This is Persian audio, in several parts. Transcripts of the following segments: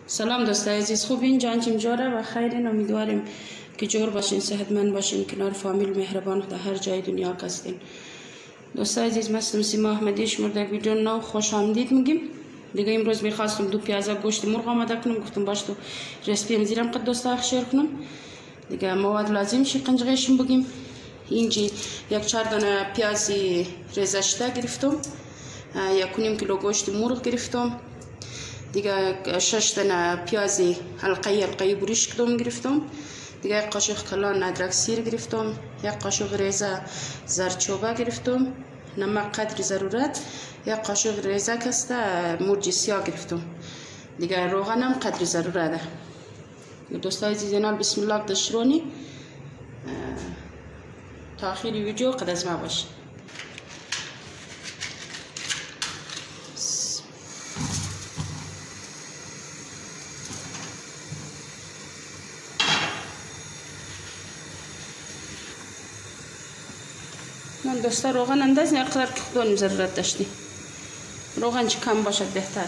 سلام دوستای عزیز، خوبین؟ جانتیم جوره و خیرین. امیدواریم که جور باشین، صحتمند باشین، کنار فامیل مهربان در هر جای دنیا هستین. دوستای عزیز، من سیما احمدی شما در ویدیو نو خوش آمدید میگیم. دیگه امروز میخواستم 2 پیازه گوشت مرغ آماده کنم، گفتم باش تو رسیپی زیرم قد دوستا شیر کنم. دیگه مواد لازم شی قنجقیشم بگیم. اینجی 1-4 دانه پیاز ریزه شده گرفتم، 1.5 کیلو گوشت مرغ گرفتم، دیگه 6 دانه پیاز حلقه بریش کردم گرفتم، دیگه 1 قاشق کلان ادرک سیر گرفتم، 1 قاشق ریزه زردچوبه گرفتم، نمک قدر ضرورت، 1 قاشق ریزه کسته مرچ سیاه گرفتم، دیگه روغنم قدر ضرورت. دوستای عزیز، بسم الله دشرونی تا آخر ویدیو قد از ما باش. من دوستا روغن انداز نقدر که خودم ضرورت داشتی، روغن چه کم باشد بهتر.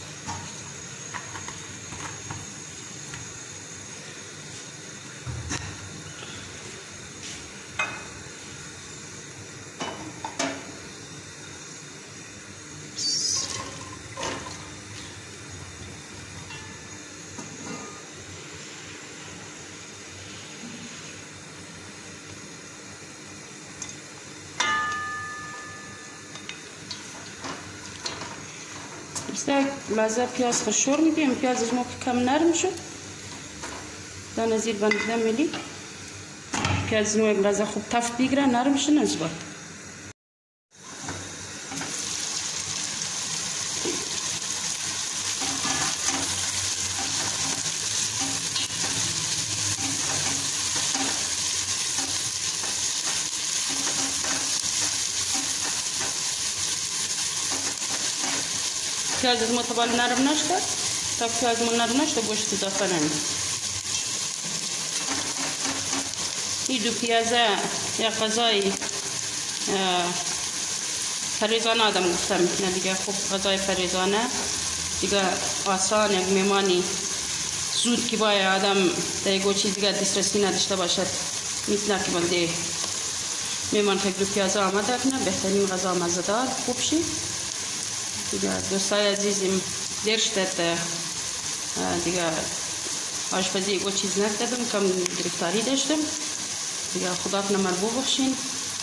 لازم پیاز خشور میدیم، پیازش موقع کم نرم شد دانه زیر بندیدم میلی پیاز نوع لازم خوب تفت بگیره، نرم شد نزباد. پیاز ما طبعا نرم نشده، تا پیاز ما نرم نشده گوشت اضافه نمید. این 2 پیازه یا غذای فریزانه آدم گفتم میتونه دیگه، خوب غذای فریزانه دیگه آسان، یک میمانی زود که باید آدم دیگه چیز دیگه دسترسی نداشته باشد میتونه که بنده میمان که 2 پیازه آمده کنه، بهترین غذا مزه‌دار خوب شید. دیگه دوستای عزیزم دیر شده دیگه آشپزی گو چیز نکردم، کم گرفتاری داشتم دیگه، خدا کنه مربو بخشین.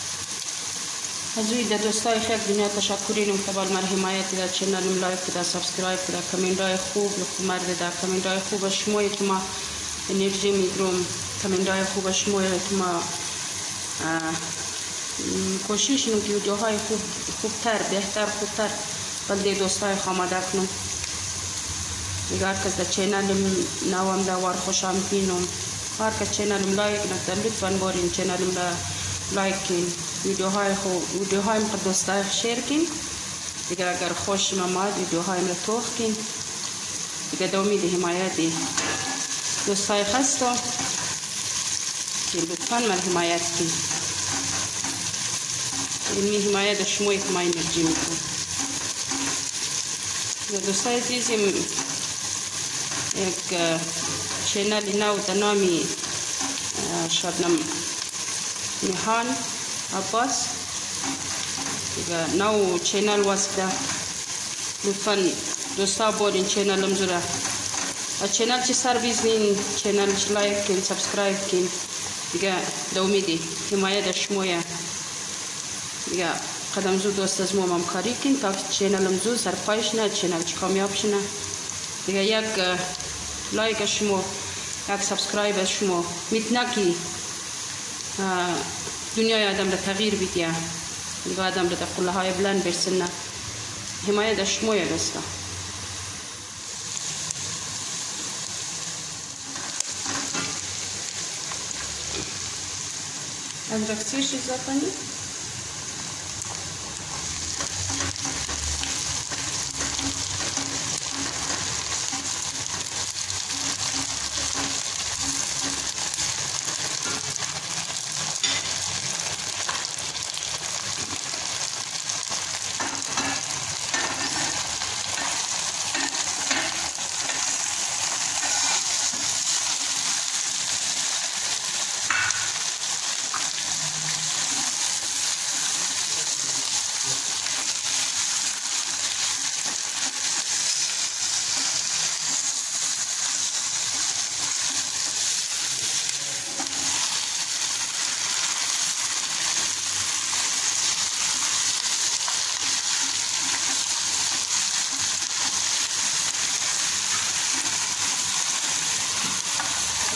از اوی دوستای خیلی دنیا تشکرینم که بال مر حمایت در چنلم لایک کده، سابسکرایب کده، کامنتای خوب مرد ده، کامنتای خوب شمایی که ما انرژی میگیرم، کامنتای خوب شمایی که ما کوشش کنم که ویدیوهای خوبتر بهتر خوبتر بلده دوستای خاماده کنم. دیگه هر کس در چینلم نوام دوار خوش آمدینم، هر کس چینلم لایک نکرده لطفاً بارین چینلم لایک کن، ویدیوهایم قد دوستای شیر کن دیگه. اگر خوش آمد ویدیوهایم را توخ کن دیگه. به امید حمایت دوستای خستم که لطفاً من حمایت کن. این حمایت شمایی که ما انرژی میکنم. دوستای عزیزم، یک چینل نو در نامی شبنم نیهان عباس دیگه نو چینل واسده، لطفاً دوستا بورین چینلم زوره چینل چی سر بیزنین، چینل چی لایک کن، سبسکرایب کن دیگه. به امید حمایت شمایه دیگه. قدم زود دوست از ما همکاری کن تا چینلم زود سرپایش نه، چینل چی کامیاب شنه دیگه. یک لایک شما، یک سابسکرایب شما میتونه که دنیای آدم را تغییر بیده دیگه، آدم را در قله های بلند برسنه. حمایت شما یا دوستا. ادرک سیر اضافه کنید.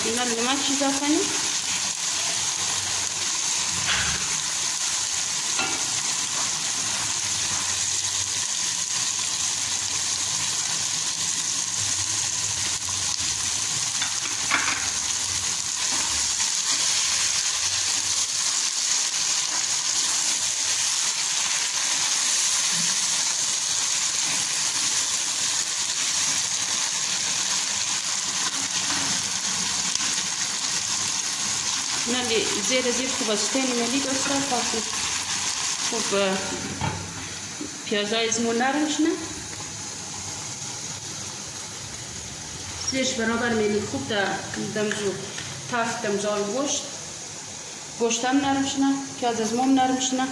اینا نمک اضافه کنیم. اینا زیر خوب استین ملی دوستان تا خوب پیازای زمون نرم شنه. زیرش برابر ملی خوب دمزو تفت دمزال گوشت هم نرم شنه، پیاز زمون نرم شنه.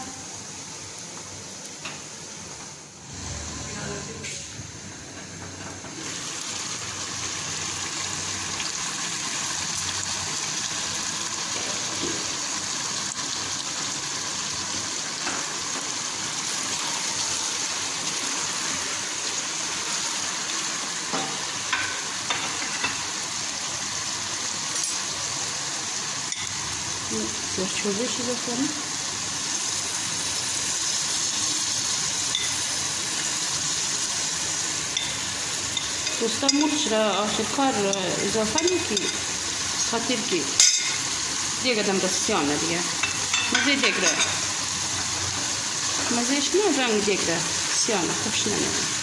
زرچوبه شده کنم. دوستان مرچ را آخرکار اضافه نکنید خاطر که دیگه دم دستیانه دیگه مزه دیگه مزهش نه رنگ دیگه سیانه خوبش نمیده.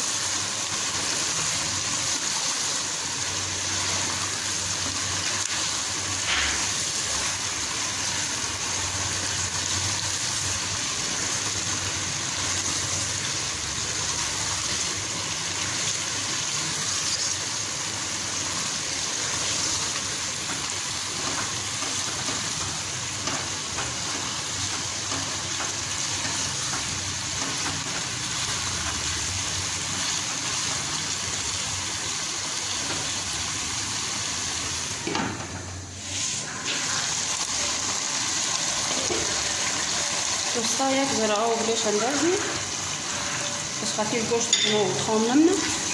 دوستا یک ذره آب بهش اندازیم بس خاطر گوشت رو خام نمونه.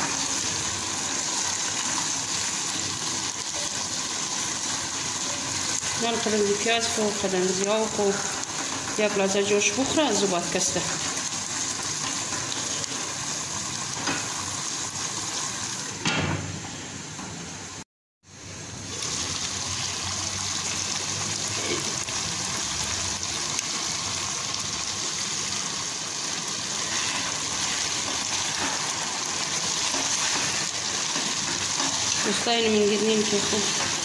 نان قدم پیاز خو قدم زیاد خو یک لحظه جوش بخوره زباد کسته. دوستان میگیریم که خوب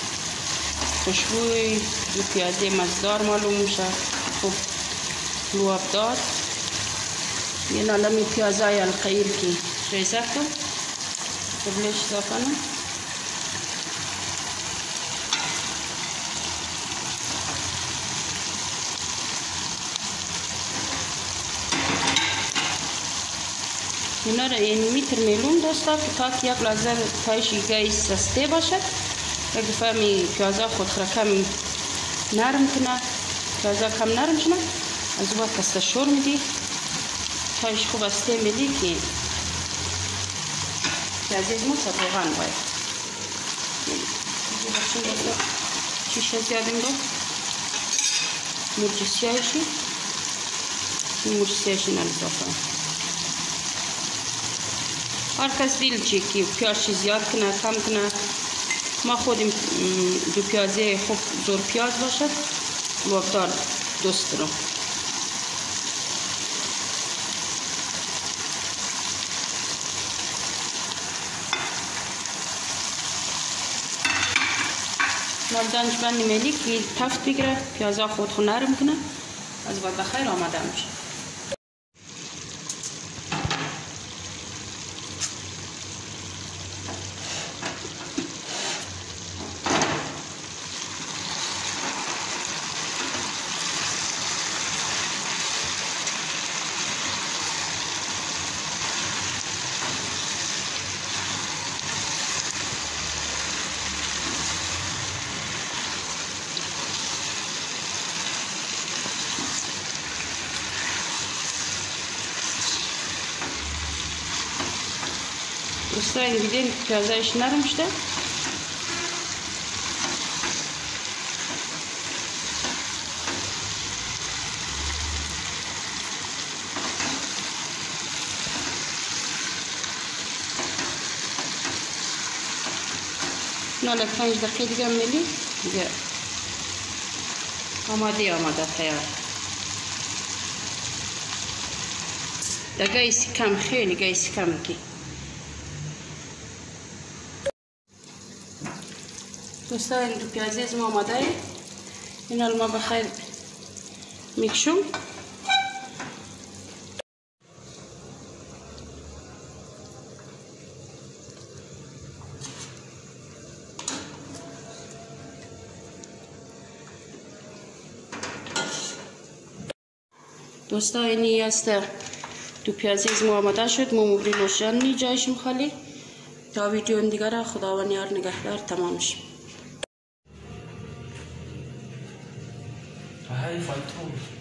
خوشبوی پیازه مزدار معلوم میشه، خوب لواب دار. یه نالمی پیازای القیر که ریزه کن قبلش اضافه کنم. اینا را این میتر میلون دوستا که تا که یک لحظه تایش گای سسته باشد. یک دفعه می پیازا خود کم نرم کنه، پیازا کم نرم شنه از بعد کسته شور میدی تایش خوب استه میدی که پیازی زمون سبوغان باید شیشه زیادیم با مرچ سیاهشی مرچ سیاهشی نلزافه. هر کس دیل چی که پیاز زیاد کنه کم کنه. ما خودم دو پیازه خوب زور پیاز باشد لوابدار دوست دارم. نردانج بند میلی که تفت بگیره پیازا خود نرم کنه از بعد بخیر آماده میشه. دوستان دیدین پیازایش نرم شده. نه 5 دقیقه دیگه میلی دیگه آماده تیار. گیس کم، خیلی گیس کم کی. دوستان این دو پیازی از ما آماده. این الان ما بخیر میکشم. دوستا اینی است دو پیازی از ما آماده شد. ما مبری نوشان جایشم خالی. تا ویدیو دیگر خداوند یار نگهدار تمام شد. هاي فايتون